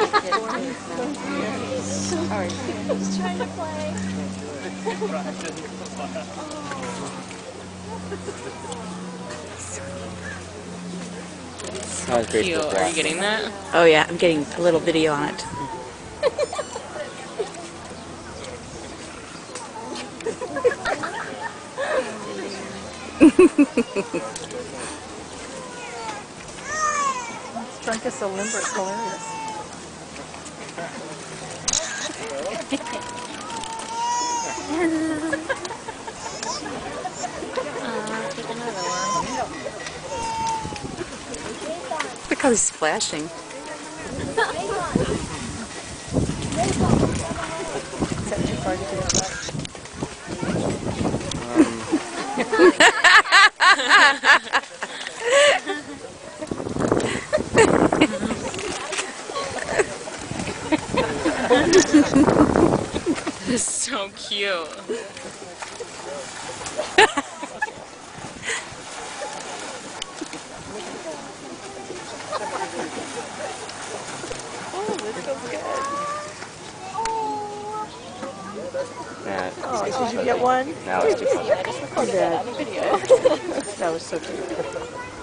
He's trying to play. Cute. Are you getting that? Oh yeah, I'm getting a little video on it. Drunk is so limber, it's hilarious. Take another one. Look how he's splashing. Is that too far to do that? This is so cute. Oh, did you get one? Now it's too funny. Oh, Dad. That was so cute.